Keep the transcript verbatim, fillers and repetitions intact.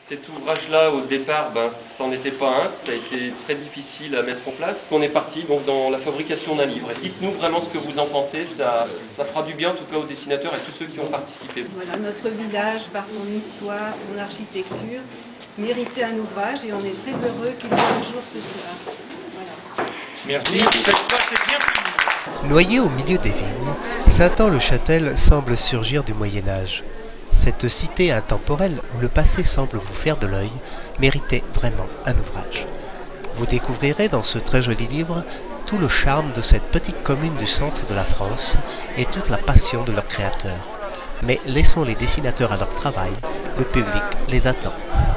Cet ouvrage-là, au départ, ben, c'en était pas un, ça a été très difficile à mettre en place. On est parti donc dans la fabrication d'un livre. Dites-nous vraiment ce que vous en pensez, ça, ça fera du bien en tout cas aux dessinateurs et tous ceux qui ont participé. Voilà, notre village, par son histoire, son architecture, méritait un ouvrage et on est très heureux qu'il voit le jour ce soir. Voilà. Merci, cette fois c'est bien fini. Noyé au milieu des vignes, Saint-Anne-le-Châtel semble surgir du Moyen-Âge. Cette cité intemporelle où le passé semble vous faire de l'œil méritait vraiment un ouvrage. Vous découvrirez dans ce très joli livre tout le charme de cette petite commune du centre de la France et toute la passion de leurs créateurs. Mais laissons les dessinateurs à leur travail, le public les attend.